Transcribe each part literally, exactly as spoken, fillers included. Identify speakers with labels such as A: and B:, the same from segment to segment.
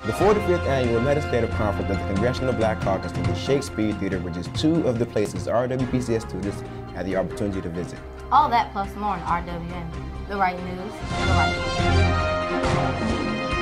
A: The forty-fifth Annual Legislative Conference of the Congressional Black Caucus at the Shakespeare Theater, which is two of the places R W P C S students had the opportunity to visit.
B: All that plus more on R W N, the Wright News, the Wright.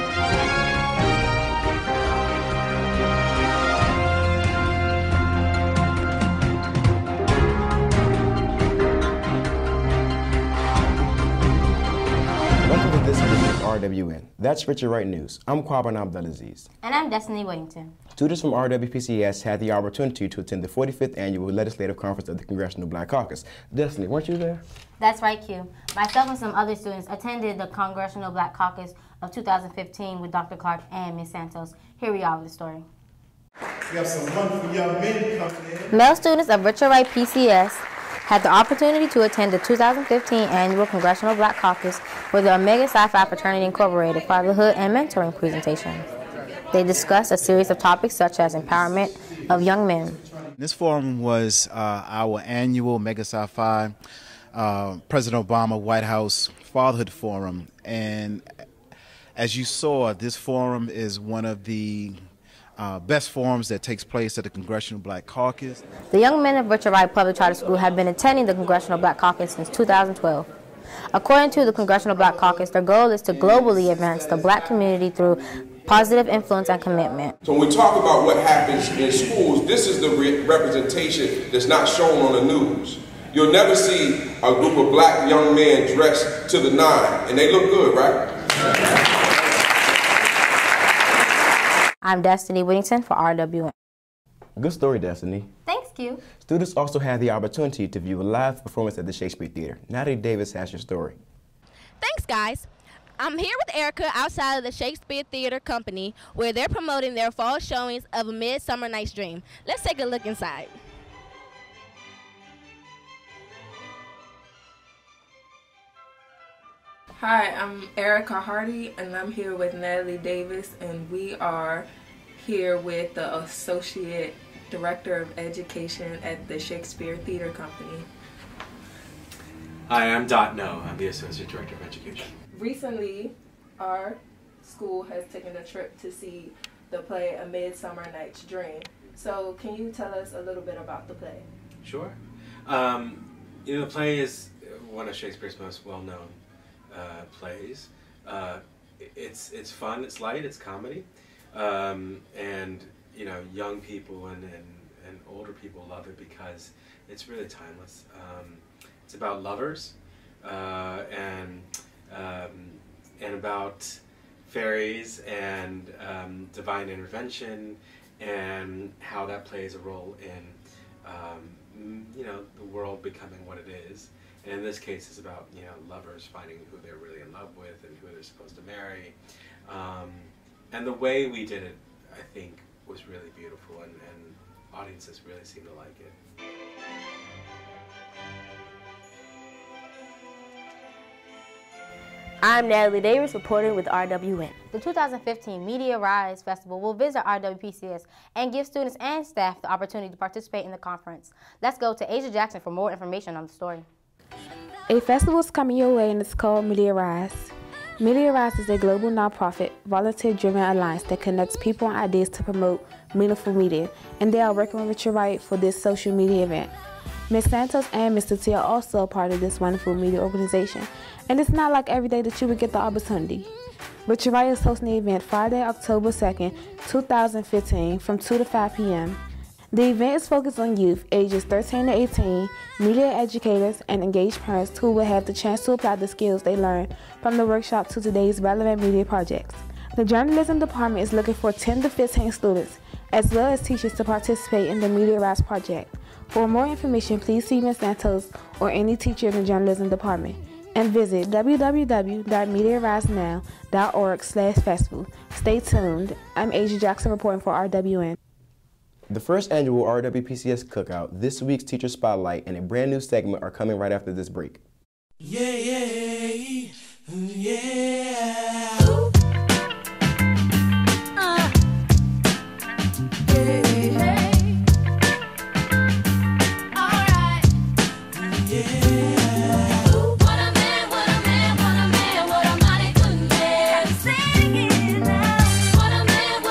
A: Welcome to this edition of R W N. That's Richard Wright News. I'm Quaban Abdulaziz.
B: And I'm Destiny Whittington.
A: Students from R W P C S had the opportunity to attend the forty-fifth Annual Legislative Conference of the Congressional Black Caucus. Destiny, weren't you there?
B: That's right, Q. Myself and some other students attended the Congressional Black Caucus of two thousand fifteen with Doctor Clark and Miz Santos. Here we are with the story.
C: We have some wonderful young men coming in.
B: Male students of Richard Wright P C S had the opportunity to attend the two thousand fifteen Annual Congressional Black Caucus with the Omega Psi Phi Fraternity Incorporated Fatherhood and Mentoring presentation. They discussed a series of topics such as empowerment of young men.
D: This forum was uh, our annual Omega Psi Phi uh, President Obama White House Fatherhood Forum, and as you saw, this forum is one of the Uh, best forums that takes place at the Congressional Black Caucus.
B: The young men of Richard Wright Public Charter School have been attending the Congressional Black Caucus since two thousand twelve. According to the Congressional Black Caucus, their goal is to globally advance the black community through positive influence and commitment.
E: So when we talk about what happens in schools, this is the re representation that's not shown on the news. You'll never see a group of black young men dressed to the nine, and they look good, right?
B: I'm Destiny Whittington for R W N.
A: Good story, Destiny.
B: Thanks, Q.
A: Students also had the opportunity to view a live performance at the Shakespeare Theater. Natalie Davis has your story.
F: Thanks, guys. I'm here with Erica outside of the Shakespeare Theater Company, where they're promoting their fall showings of A Midsummer Night's Dream. Let's take a look inside.
G: Hi, I'm Erica Hardy, and I'm here with Natalie Davis, and we are here with the Associate Director of Education at the Shakespeare Theater Company.
H: Hi, I'm Dot No. I'm the Associate Director of Education.
G: Recently, our school has taken a trip to see the play A Midsummer Night's Dream. So can you tell us a little bit about the play?
H: Sure. Um, you know, the play is one of Shakespeare's most well-known Uh, plays. Uh, it's it's fun, it's light, it's comedy, um, and you know, young people and, and and older people love it because it's really timeless. Um, it's about lovers uh, and um, and about fairies and um, divine intervention and how that plays a role in um, you know, the world becoming what it is. And in this case, it's about, you know, lovers finding who they're really in love with and who they're supposed to marry. Um, and the way we did it, I think, was really beautiful, and, and audiences really seemed to like it.
F: I'm Natalie Davis reporting with R W N.
B: The two thousand fifteen Media Rise Festival will visit R W P C S and give students and staff the opportunity to participate in the conference. Let's go to Asia Jackson for more information on the story.
I: A festival is coming your way, and it's called Media Rise. Media Rise is a global nonprofit, volunteer-driven alliance that connects people and ideas to promote meaningful media, and they are working with Richard Wright for this social media event. Miz Santos and Mister T are also a part of this wonderful media organization, and it's not like every day that you would get the opportunity. Richard Wright is hosting the event Friday, October second, two thousand fifteen from two to five p m The event is focused on youth ages thirteen to eighteen, media educators, and engaged parents who will have the chance to apply the skills they learned from the workshop to today's relevant media projects. The journalism department is looking for ten to fifteen students, as well as teachers, to participate in the Media Rise project. For more information, please see Miz Santos or any teacher in the journalism department, and visit w w w dot media rise now dot org slash festival. Stay tuned. I'm Asia Jackson reporting for R W N.
A: The first annual R W P C S Cookout, this week's Teacher Spotlight, and a brand new segment are coming right after this break.
C: Yeah, yeah, yeah.
F: Uh. Hey, hey. All right.
C: Yeah.
F: What a man, what a man, what a man, what a mighty good man. Sing it now. What a man,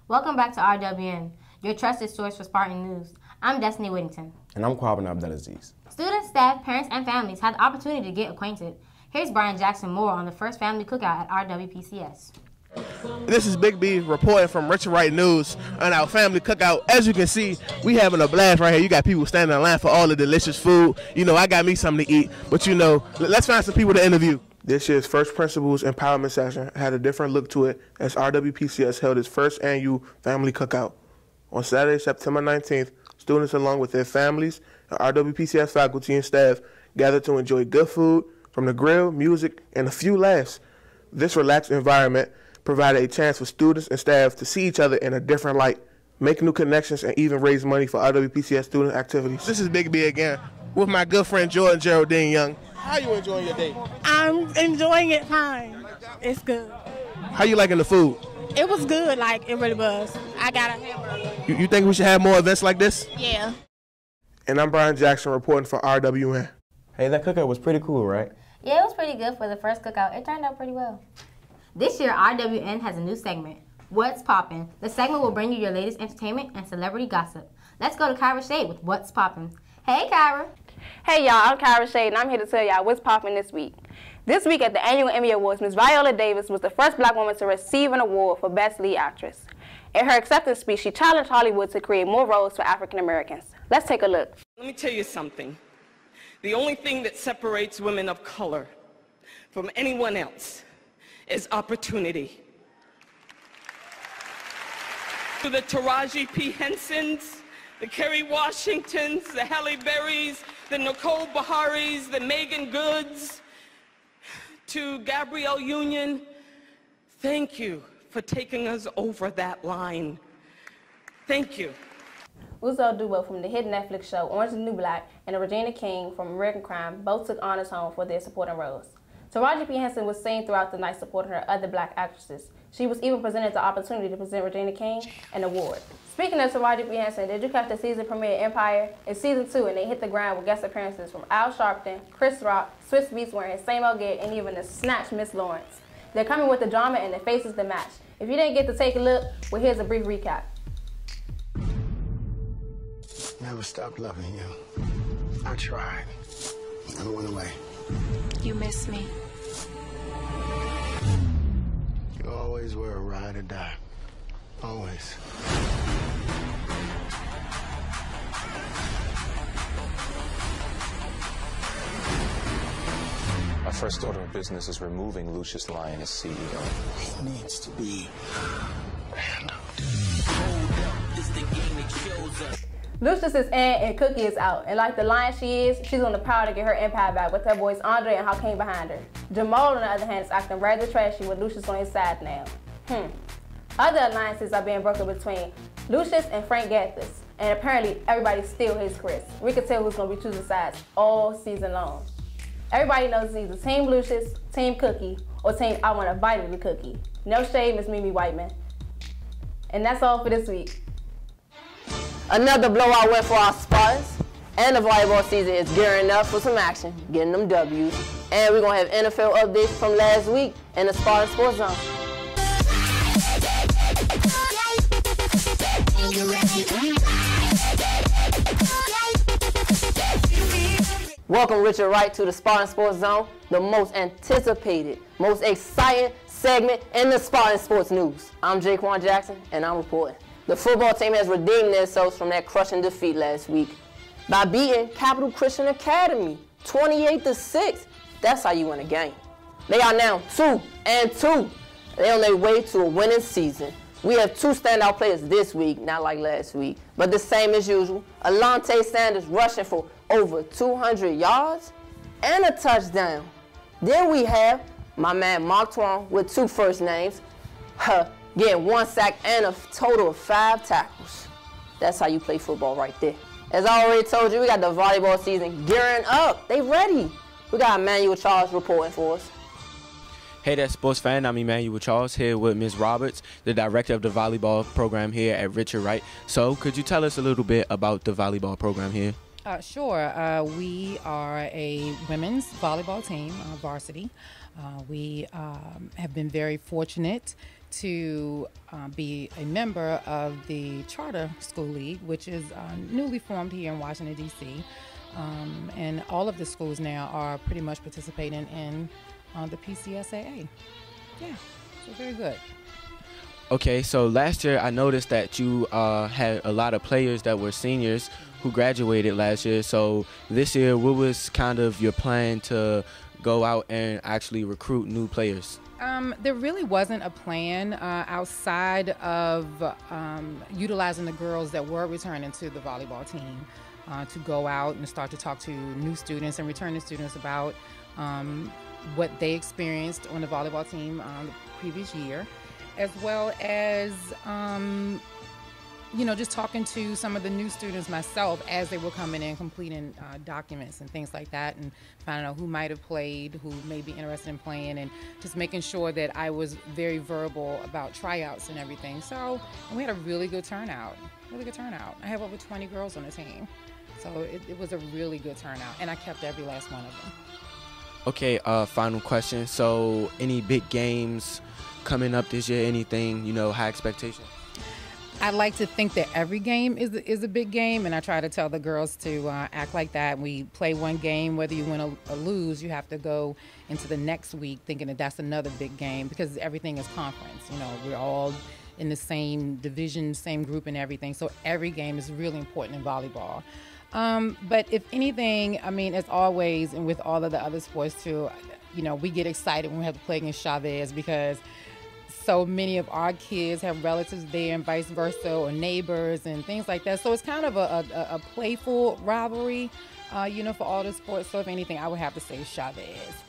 B: Welcome back to R W N, your trusted source for Spartan news. I'm Destiny Whittington.
A: And I'm Quabin Abdelaziz.
B: Students, staff, parents, and families had the opportunity to get acquainted. Here's Brian Jackson more on the first family cookout at R W P C S.
J: This is Big B reporting from Richard Wright News on our family cookout. As you can see, we having a blast right here. You got people standing in line for all the delicious food. You know, I got me something to eat, but you know, let's find some people to interview. This year's First Principles Empowerment Session had a different look to it as R W P C S held its first annual family cookout. On Saturday, September nineteenth, students along with their families and R W P C S faculty and staff gathered to enjoy good food from the grill, music, and a few laughs. This relaxed environment provided a chance for students and staff to see each other in a different light, make new connections, and even raise money for R W P C S student activities. This is Big B again with my good friend Jordan Geraldine Young. How you enjoying your day?
K: I'm enjoying it fine. It's good.
J: How you liking the food?
K: It was good, like it really was. I got a hamburger.
J: You, you think we should have more events like this?
K: Yeah.
J: And I'm Brian Jackson reporting for R W N.
A: Hey, that cookout was pretty cool, right?
B: Yeah, it was pretty good for the first cookout. It turned out pretty well. This year, R W N has a new segment, What's Poppin'. The segment will bring you your latest entertainment and celebrity gossip. Let's go to Kyra Shade with What's Poppin'. Hey, Kyra.
L: Hey, y'all. I'm Kyra Shade, and I'm here to tell y'all what's poppin' this week. This week at the annual Emmy Awards, Miz Viola Davis was the first black woman to receive an award for Best Lead Actress. In her acceptance speech, she challenged Hollywood to create more roles for African Americans. Let's take a look.
M: Let me tell you something. The only thing that separates women of color from anyone else is opportunity. To the Taraji P. Hensons, the Kerry Washingtons, the Halle Berrys, the Nicole Beharies, the Megan Goods, to Gabrielle Union, thank you for taking us over that line. Thank you.
L: Uzo Aduba from the hit Netflix show Orange is the New Black and Regina King from American Crime both took honors home for their supporting roles. Taraji P. Henson was seen throughout the night supporting her other black actresses. She was even presented the opportunity to present Regina King an award. Speaking of Taraji P. Henson, did you catch the season premiere of Empire? It's season two, and they hit the ground with guest appearances from Al Sharpton, Chris Rock, Swiss Beats wearing his same old gear, and even the snatch Miss Lawrence. They're coming with the drama and the faces to match. If you didn't get to take a look, well, here's a brief recap.
N: Never stopped loving you. I tried. Never went away.
O: You miss me.
N: You always were a ride or die. Always.
P: Our first order of business is removing Lucius Lyon as C E O.
N: He needs to be handled.
L: Lucius is in and Cookie is out. And like the lion she is, she's on the power to get her empire back with her boys Andre and Hakeem behind her. Jamal, on the other hand, is acting rather trashy with Lucius on his side now. Hmm. Other alliances are being broken between Lucius and Frank Gathers. And apparently, everybody still hates Chris. We can tell who's going to be choosing sides all season long. Everybody knows it's either Team Lucius, Team Cookie, or Team I Want a Bite of the Cookie. No shade, Miss Mimi Whiteman. And that's all for this week.
Q: Another blowout win for our Spartans, and the volleyball season is gearing up for some action, getting them W's. And we're going to have N F L updates from last week in the Spartan Sports Zone. Welcome, Richard Wright, to the Spartan Sports Zone, the most anticipated, most exciting segment in the Spartan Sports News. I'm Jaquan Jackson, and I'm reporting. The football team has redeemed themselves from that crushing defeat last week by beating Capital Christian Academy twenty-eight to six. That's how you win a game. They are now two and two. They're on their way to a winning season. We have two standout players this week, not like last week, but the same as usual. Alante Sanders rushing for over two hundred yards and a touchdown. Then we have my man Mark Twain with two first names, huh, getting one sack and a total of five tackles. That's how you play football right there. As I already told you, we got the volleyball season gearing up. They ready. We got Emmanuel Charles reporting for us.
R: Hey there, sports fan. I'm Emmanuel Charles here with Miz Roberts, the director of the volleyball program here at Richard Wright. So could you tell us a little bit about the volleyball program here?
S: Uh, sure. Uh, we are a women's volleyball team, uh, varsity. Uh, we um, have been very fortunate to uh, be a member of the Charter School League, which is uh, newly formed here in Washington, D C Um, and all of the schools now are pretty much participating in uh, the P C S A A. Yeah, so very good.
R: Okay, so last year I noticed that you uh, had a lot of players that were seniors who graduated last year. So this year, what was kind of your plan to go out and actually recruit new players?
S: Um, there really wasn't a plan uh, outside of um, utilizing the girls that were returning to the volleyball team uh, to go out and start to talk to new students and returning students about um, what they experienced on the volleyball team um, the previous year, as well as um, you know, just talking to some of the new students myself as they were coming in, completing uh, documents and things like that, and finding out who might have played, who may be interested in playing, and just making sure that I was very verbal about tryouts and everything. So and we had a really good turnout, really good turnout. I have over twenty girls on the team. So it, it was a really good turnout, and I kept every last one of them.
R: Okay, uh, final question. So any big games coming up this year, anything, you know, high expectations?
S: I like to think that every game is is a big game, and I try to tell the girls to uh, act like that. We play one game, whether you win or, or lose, you have to go into the next week thinking that that's another big game, because everything is conference. You know, we're all in the same division, same group and everything, so every game is really important in volleyball. Um, but if anything, I mean, as always, and with all of the other sports too, you know, we get excited when we have to play against Chavez, because so many of our kids have relatives there and vice versa, or neighbors and things like that. So it's kind of a, a, a playful rivalry, uh, you know, for all the sports. So if anything, I would have to say Chavez.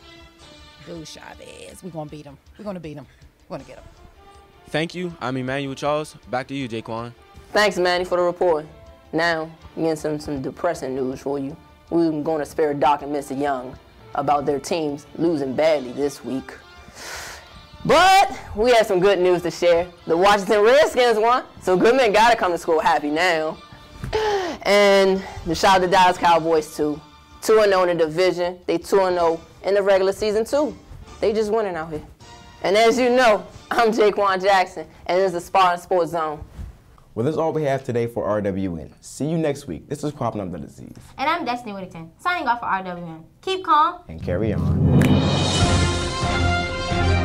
S: Go Chavez. We're going to beat them. We're going to beat them. We're going to get them.
R: Thank you. I'm Emmanuel Charles. Back to you, Jaquan.
Q: Thanks, Manny, for the report. Now, getting some, some depressing news for you. We're going to spare Doc and Mister Young about their teams losing badly this week. But we have some good news to share. The Washington Redskins won, so Goodman got to come to school happy now. And the shout out to Dallas Cowboys too. two and oh in the division. They two and oh in the regular season too. They just winning out here. And as you know, I'm Jaquan Jackson, and this is the Spartan Sports Zone.
A: Well, that's all we have today for R W N. See you next week. This is Cropping Up the Disease.
B: And I'm Destiny Whittington, signing off for R W N. Keep calm
A: and carry on.